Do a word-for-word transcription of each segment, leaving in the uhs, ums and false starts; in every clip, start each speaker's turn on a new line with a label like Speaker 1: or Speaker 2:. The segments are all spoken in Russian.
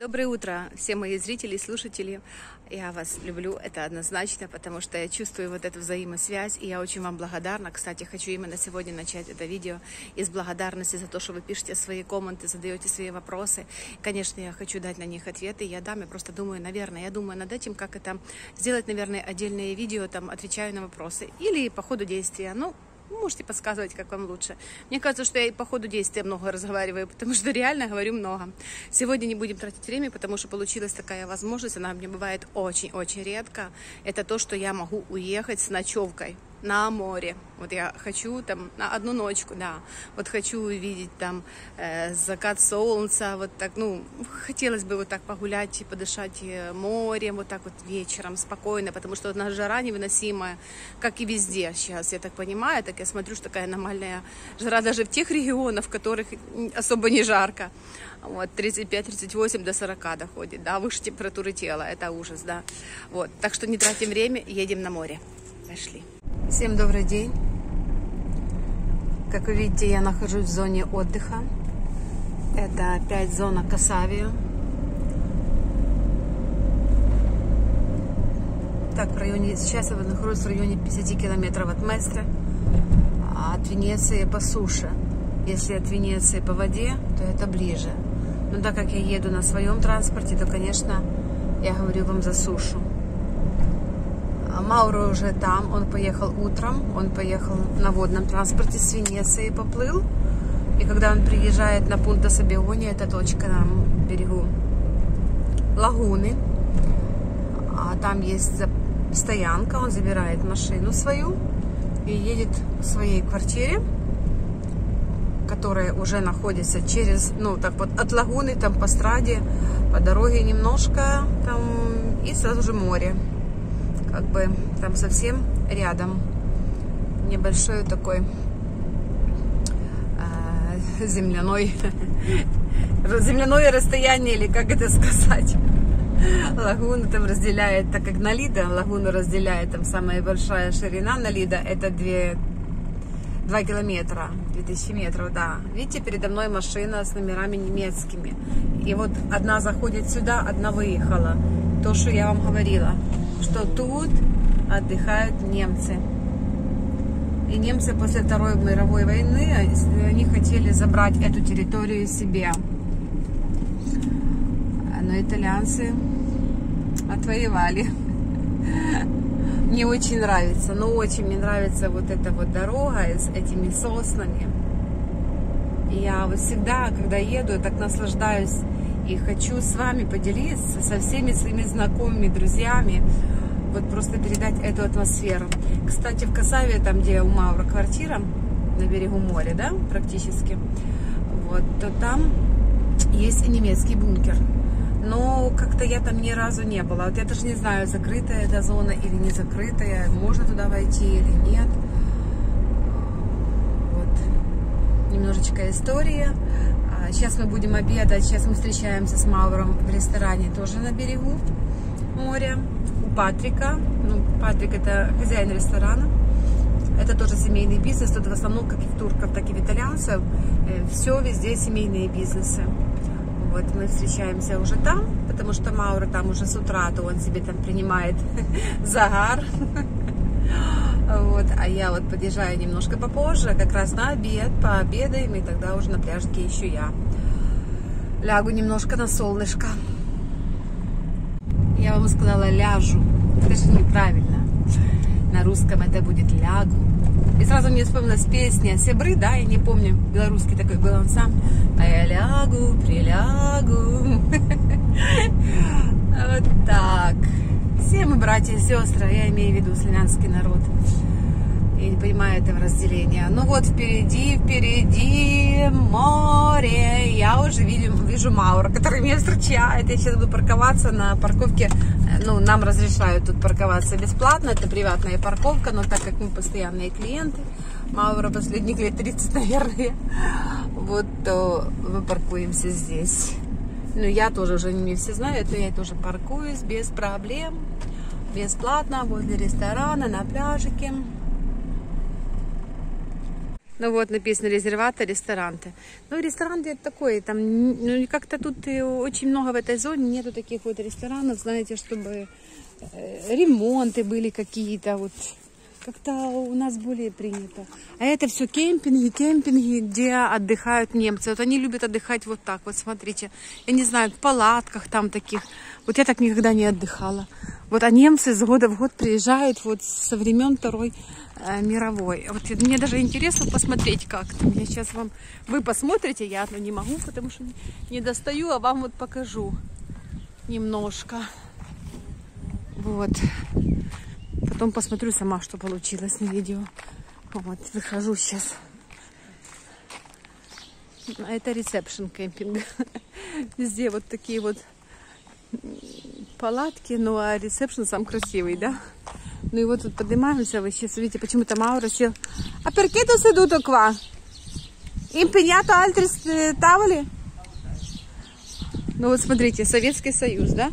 Speaker 1: Доброе утро, все мои зрители и слушатели. Я вас люблю, это однозначно, потому что я чувствую вот эту взаимосвязь, и я очень вам благодарна. Кстати, хочу именно сегодня начать это видео из благодарности за то, что вы пишете свои комменты, задаете свои вопросы. Конечно, я хочу дать на них ответы, я дам, я просто думаю, наверное, я думаю над этим, как это сделать, наверное, отдельное видео, там, отвечаю на вопросы, или по ходу действия, ну, можете подсказывать, как вам лучше. Мне кажется, что я и по ходу действия много разговариваю, потому что реально говорю много. Сегодня не будем тратить время, потому что получилась такая возможность, она мне бывает очень-очень редко. Это то, что я могу уехать с ночевкой на море. Вот я хочу там на одну ночку, да. Вот хочу увидеть там э, закат солнца, вот так, ну, хотелось бы вот так погулять и подышать морем, вот так вот вечером спокойно, потому что вот наша жара невыносимая, как и везде сейчас, я так понимаю, так я смотрю, что такая аномальная жара даже в тех регионах, в которых особо не жарко. Вот, тридцать пять тридцать восемь до сорока доходит, да, выше температуры тела, это ужас, да. Вот, так что не тратим время, едем на море. Пошли. Всем добрый день. Как вы видите, я нахожусь в зоне отдыха. Это опять зона Касавио. Так, в районе, сейчас я нахожусь в районе пятидесяти километров от Местре, а от Венеции по суше. Если от Венеции по воде, то это ближе. Но так как я еду на своем транспорте, то, конечно, я говорю вам за сушу. Мауро уже там, он поехал утром, он поехал на водном транспорте с Венеции, поплыл. И когда он приезжает на Пунта Сабиони, это точка на берегу лагуны, а там есть стоянка, он забирает машину свою и едет к своей квартире, которая уже находится через, ну так вот, от лагуны, там по страде, по дороге немножко, там, и сразу же море. Как бы там совсем рядом небольшой такой э, земляной земляное расстояние, или как это сказать, лагуну там разделяет, так как Налида лагуну разделяет, там самая большая ширина Налида это два километра, две тысячи метров, да. Видите, передо мной машина с номерами немецкими, и вот одна заходит сюда, одна выехала. То, что я вам говорила, что тут отдыхают немцы. И немцы после Второй мировой войны, они хотели забрать эту территорию себе. Но итальянцы отвоевали. Мне очень нравится, но очень мне нравится вот эта вот дорога с этими соснами. И я вот всегда, когда еду, я так наслаждаюсь. И хочу с вами поделиться со всеми своими знакомыми, друзьями, вот просто передать эту атмосферу. Кстати, в Касавио, там, где у Мауро квартира, на берегу моря, да, практически, вот, то там есть и немецкий бункер. Но как-то я там ни разу не была. Вот я даже не знаю, закрытая эта зона или не закрытая, можно туда войти или нет. Вот, немножечко история. Сейчас мы будем обедать, сейчас мы встречаемся с Мауром в ресторане, тоже на берегу моря, у Патрика. Ну, Патрик это хозяин ресторана, это тоже семейный бизнес, тут в основном, как и в турков, так и в итальянцев, все везде семейные бизнесы. Вот мы встречаемся уже там, потому что Мауро там уже с утра, то он себе там принимает загар. Вот, а я вот подъезжаю немножко попозже, как раз на обед, пообедаем, и тогда уже на пляжке еще я лягу немножко на солнышко. Я вам сказала ляжу, это же неправильно. На русском это будет лягу. И сразу мне вспомнилась песня Себры, да, я не помню, белорусский такой был ансамбль. А я лягу, прилягу. Вот так. Все мы братья и сестры, я имею в виду славянский народ. Я не понимаю этого разделения. Ну вот впереди, впереди море. Я уже вижу, вижу Мауро, который меня встречает. Я сейчас буду парковаться на парковке. Ну, нам разрешают тут парковаться бесплатно. Это приватная парковка, но так как мы постоянные клиенты, Мауро последних лет тридцать, наверное, вот, то мы паркуемся здесь. Ну, я тоже уже не все знают, но я тоже паркуюсь без проблем, бесплатно, возле ресторана, на пляжике. Ну вот написано резерваты, рестораны. Ну ресторан где-то такой, там ну, как-то тут очень много в этой зоне нету таких вот ресторанов, знаете, чтобы ремонты были какие-то вот. Как-то у нас более принято. А это все кемпинги, кемпинги, где отдыхают немцы. Вот они любят отдыхать вот так. Вот смотрите, я не знаю, в палатках там таких. Вот я так никогда не отдыхала. Вот а немцы с года в год приезжают вот со времен Второй э, мировой. Вот мне даже интересно посмотреть как-то. Я сейчас вам... Вы посмотрите, я ну, не могу, потому что не достаю, а вам вот покажу немножко. Вот. Потом посмотрю сама, что получилось на видео. Вот, выхожу сейчас. Это ресепшн кемпинг. Везде вот такие вот палатки, ну а ресепшн сам красивый, да? Ну и вот тут поднимаемся, вы сейчас видите, почему-то Мауро сел. А perché tu seduto qua? Impegnato altri tavoli? Ну вот смотрите, Советский Союз, да?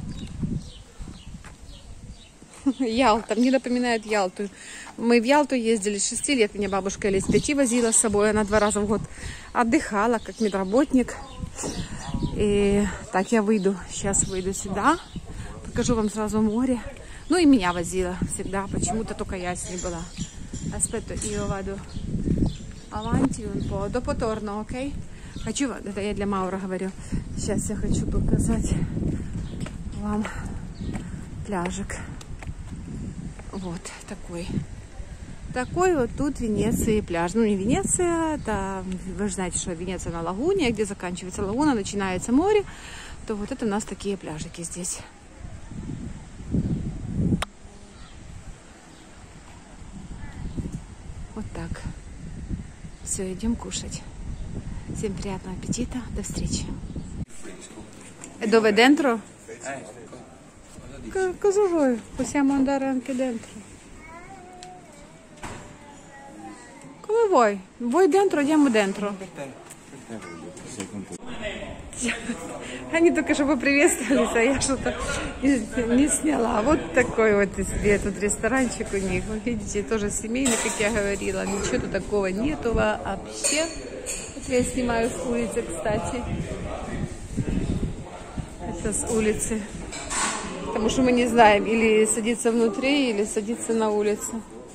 Speaker 1: Ялта, мне напоминает Ялту. Мы в Ялту ездили с шести лет, меня бабушка или с пяти возила с собой, она два раза в год отдыхала, как медработник. И так я выйду, сейчас выйду сюда, покажу вам сразу море. Ну и меня возила всегда, почему-то только я с ней была. Aspetto, io vado avanti un po', dopo torno, ok? Хочу, это я для Маура говорю, сейчас я хочу показать вам пляжик. Вот такой. Такой вот тут в Венеции пляж. Ну не Венеция, это вы же знаете, что Венеция на лагуне, где заканчивается лагуна, начинается море. То вот это у нас такие пляжики здесь. Вот так. Все, идем кушать. Всем приятного аппетита. До встречи. Dove dentro? Cosa vuoi? Possiamo andare anche dentro. Come vuoi? Vuoi dentro? Andiamo dentro. Они только что поприветствовались, а я что-то не сняла. Вот такой вот себе тут ресторанчик у них. Вы видите, тоже семейный, как я говорила. Ничего тут такого нету вообще. Вот я снимаю с улицы, кстати. Это с улицы. Потому что мы не знаем, или садиться внутри, или садиться на улице.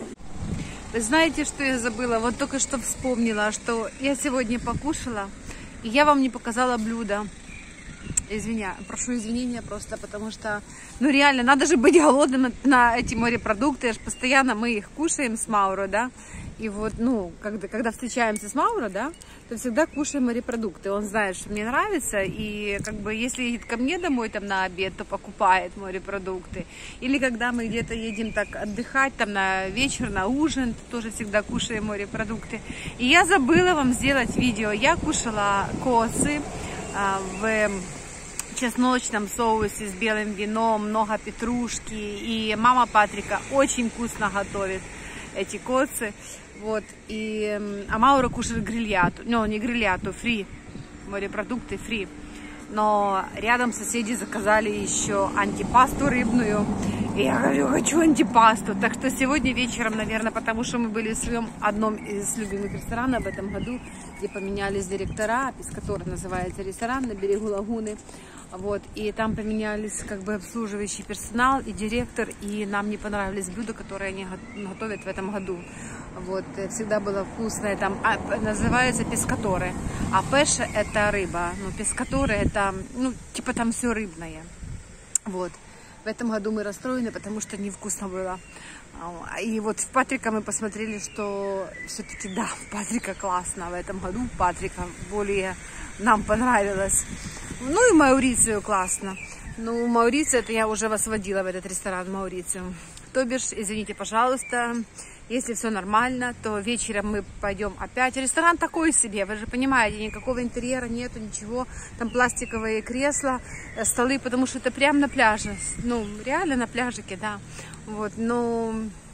Speaker 1: Вы знаете, что я забыла? Вот только что вспомнила, что я сегодня покушала, и я вам не показала блюдо. Извиня, прошу извинения просто, потому что, ну реально, надо же быть голодным на, на эти морепродукты. Аж постоянно мы их кушаем с Мауро, да. И вот, ну, когда, когда встречаемся с Мауро, да, то всегда кушаем морепродукты. Он знает, что мне нравится, и как бы если едет ко мне домой там на обед, то покупает морепродукты. Или когда мы где-то едем так отдыхать, там на вечер, на ужин, то тоже всегда кушаем морепродукты. И я забыла вам сделать видео. Я кушала косы а, в чесночном соусе с белым вином, много петрушки. И мама Патрика очень вкусно готовит эти косы. Вот, и, а Мауро кушает грильяту, ну, не грильяту, фри, морепродукты фри. Но рядом соседи заказали еще антипасту рыбную. И я говорю, хочу антипасту. Так что сегодня вечером, наверное, потому что мы были в своем одном из любимых ресторанов в этом году, где поменялись директора, Пескатор называется ресторан на берегу лагуны. Вот, и там поменялись как бы обслуживающий персонал и директор, и нам не понравились блюда, которые они готовят в этом году. Вот, всегда было вкусное, там а, называется пескаторы, а пеше это рыба, ну пескаторы это, ну типа там все рыбное. Вот, в этом году мы расстроены, потому что невкусно было. И вот в Патрика мы посмотрели, что все-таки да, Патрика классно в этом году, Патрика более нам понравилось. Ну и Маурицию классно. Ну, Маурицию, это я уже вас водила в этот ресторан Маурицию. То бишь, извините, пожалуйста, если все нормально, то вечером мы пойдем опять. Ресторан такой себе, вы же понимаете, никакого интерьера нету, ничего. Там пластиковые кресла, столы, потому что это прямо на пляже. Ну, реально на пляжике, да. Вот, но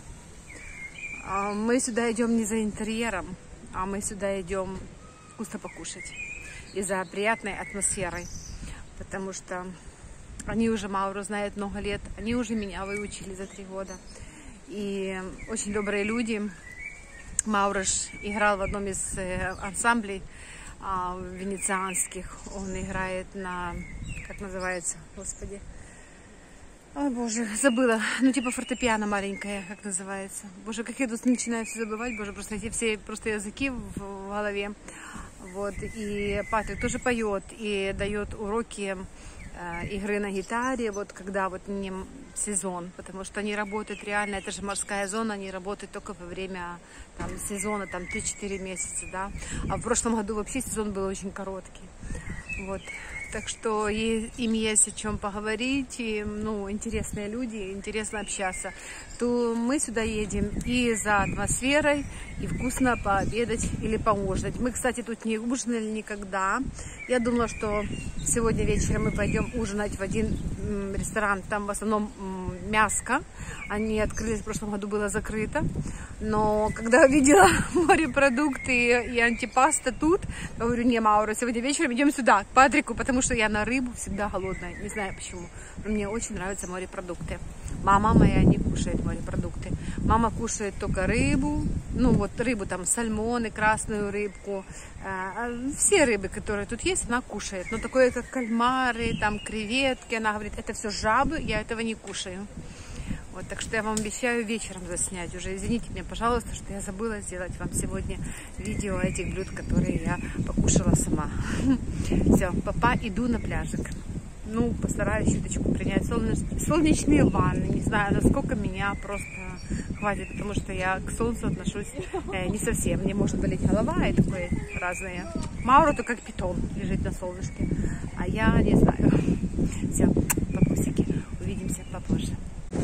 Speaker 1: мы сюда идем не за интерьером, а мы сюда идем вкусно покушать. И за приятной атмосферой, потому что они уже Мауро знают много лет, они уже меня выучили за три года, и очень добрые люди, Маурош играл в одном из ансамблей венецианских. Он играет на, как называется, господи, ой, боже, забыла, ну типа фортепиано маленькое, как называется. Боже, как я тут начинаю все забывать, боже, просто эти все просто языки в голове. Вот, и Патрик тоже поет и дает уроки э, игры на гитаре, вот когда вот не сезон, потому что они работают реально, это же морская зона, они работают только во время там, сезона, там три-четыре месяца, да, а в прошлом году вообще сезон был очень короткий, вот, так что им есть о чем поговорить, и, ну, интересные люди, интересно общаться, то мы сюда едем и за атмосферой, и вкусно пообедать или поужинать. Мы, кстати, тут не ужинали никогда. Я думала, что сегодня вечером мы пойдем ужинать в один ресторан, там в основном мяско. Они открылись, в прошлом году было закрыто. Но когда увидела морепродукты и антипаста тут, я говорю, не, Маура, сегодня вечером идем сюда, к Патрику, потому что я на рыбу всегда голодная. Не знаю почему, но мне очень нравятся морепродукты. Мама моя не кушает морепродукты. Мама кушает только рыбу, ну вот рыбу там, сальмоны, красную рыбку. Все рыбы, которые тут есть, она кушает. Но такое, как кальмары, там креветки, она говорит, это все жабы, я этого не кушаю. Вот, так что я вам обещаю вечером заснять уже. Извините меня, пожалуйста, что я забыла сделать вам сегодня видео этих блюд, которые я покушала сама. Все, папа, иду на пляжик. Ну, постараюсь чуточку принять солнеч... солнечные ванны. Не знаю, насколько меня просто хватит, потому что я к солнцу отношусь э, не совсем. Мне может болеть голова и такое разное. Маура-то как питон лежит на солнышке, а я не знаю. Все, папусики, увидимся попозже.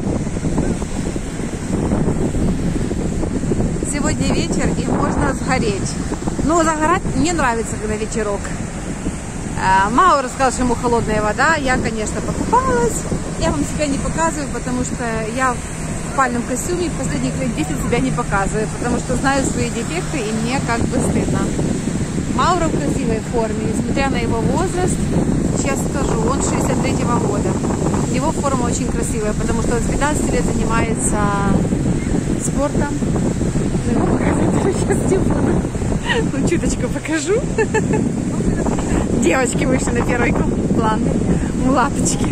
Speaker 1: Сегодня вечер, и можно сгореть. Но загорать мне нравится, когда вечерок. Маура сказал, что ему холодная вода. Я, конечно, покупалась. Я вам себя не показываю, потому что я в купальном костюме последних лет десять себя не показываю, потому что знаю свои дефекты, и мне как бы стыдно. Маура в красивой форме, несмотря на его возраст. Сейчас скажу, он шестьдесят третьего года. Его форма очень красивая, потому что он с пятнадцати лет занимается спортом. Ну, его показывать сейчас не буду. Ну, чуточку покажу. Девочки вышли на первый план. Мулаточки.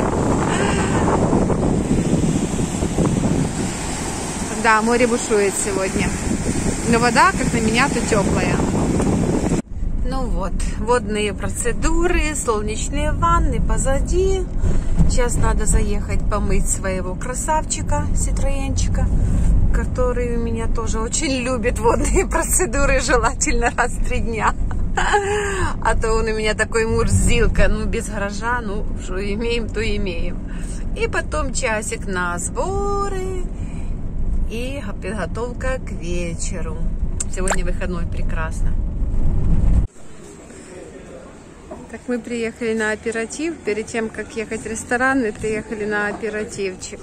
Speaker 1: Да, море бушует сегодня. Но вода, как на меня, то теплая. Ну вот, водные процедуры, солнечные ванны позади. Сейчас надо заехать помыть своего красавчика, ситроенчика, который у меня тоже очень любит водные процедуры, желательно раз в три дня. А то он у меня такой мурзилка, ну без гаража, ну что имеем, то имеем. И потом часик на сборы и подготовка к вечеру. Сегодня выходной, прекрасно. Так, мы приехали на оператив. Перед тем, как ехать в ресторан, мы приехали на оперативчик.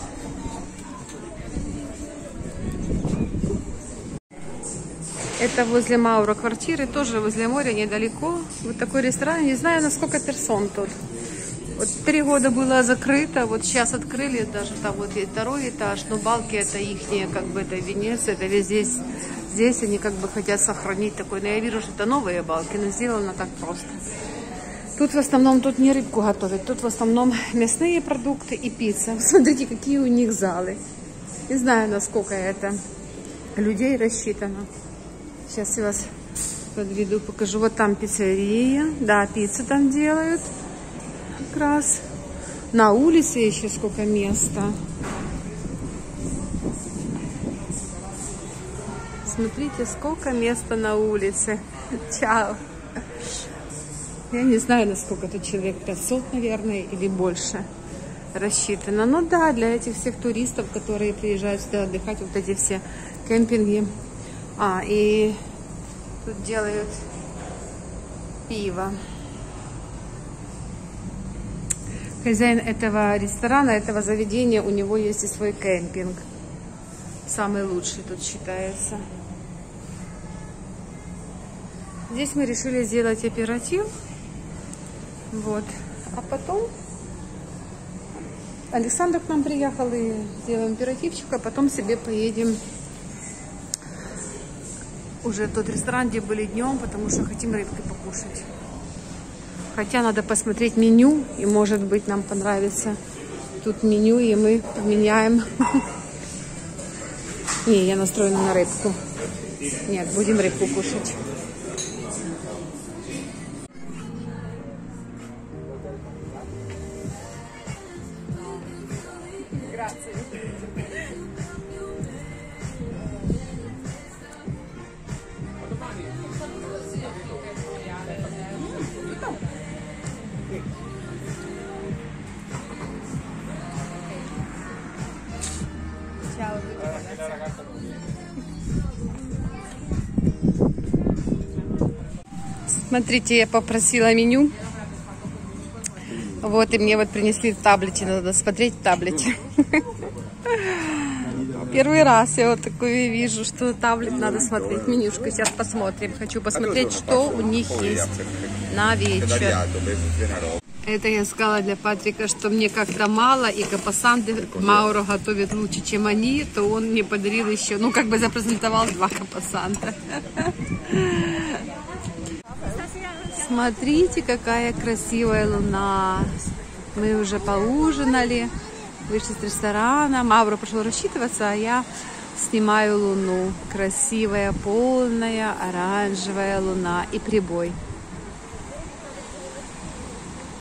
Speaker 1: Это возле Маура квартиры, тоже возле моря, недалеко. Вот такой ресторан, не знаю, на сколько персон тут. Вот три года было закрыто, вот сейчас открыли, даже там вот есть второй этаж, но балки это ихние, как бы это Венеция, это весь здесь, здесь они как бы хотят сохранить такой, но я вижу, что это новые балки, но сделано так просто. Тут в основном, тут не рыбку готовят, тут в основном мясные продукты и пицца. Смотрите, какие у них залы. Не знаю, насколько это людей рассчитано. Сейчас я вас подведу, покажу. Вот там пиццерия. Да, пиццу там делают. Как раз. На улице еще сколько места. Смотрите, сколько места на улице. Чао. Я не знаю, насколько тут человек, пятьсот, наверное, или больше рассчитано. Но да, для этих всех туристов, которые приезжают сюда отдыхать, вот эти все кемпинги. А, и тут делают пиво. Хозяин этого ресторана, этого заведения, у него есть и свой кемпинг. Самый лучший тут считается. Здесь мы решили сделать оператив. Вот. А потом Александр к нам приехал и сделаем оперативчик, а потом себе поедем уже в тот ресторан, где были днем, потому что хотим рыбки покушать. Хотя надо посмотреть меню, и может быть нам понравится тут меню, и мы поменяем. Не, я настроена на рыбку. Нет, будем рыбку кушать. Смотрите, я попросила меню. Вот, и мне вот принесли в таблете. Надо смотреть в таблете. Первый раз я вот такое вижу, что таблет надо смотреть. Менюшку сейчас посмотрим. Хочу посмотреть, что у них есть на вечер. Это я сказала для Патрика, что мне как-то мало, и капасанты Мауро готовит лучше, чем они, то он мне подарил еще, ну, как бы запрезентовал два капасанта. Смотрите, какая красивая луна. Мы уже поужинали, вышли с ресторана. Мауро пошел рассчитываться, а я снимаю луну. Красивая, полная, оранжевая луна и прибой.